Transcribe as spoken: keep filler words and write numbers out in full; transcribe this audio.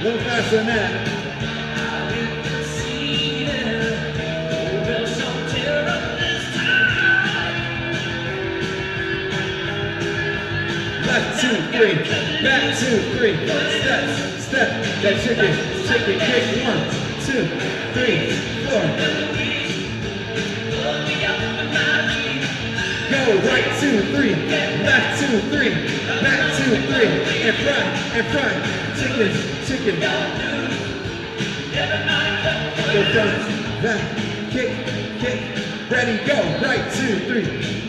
A little faster than that. Left, two, three, back, two, three, step, step, that chicken, chicken kick, one, two, three, four. Go, right, two, three, left, two, three, back, two, three, and front, and front, chicken, chicken. Go front, back, kick, kick, ready, go, right, two, three.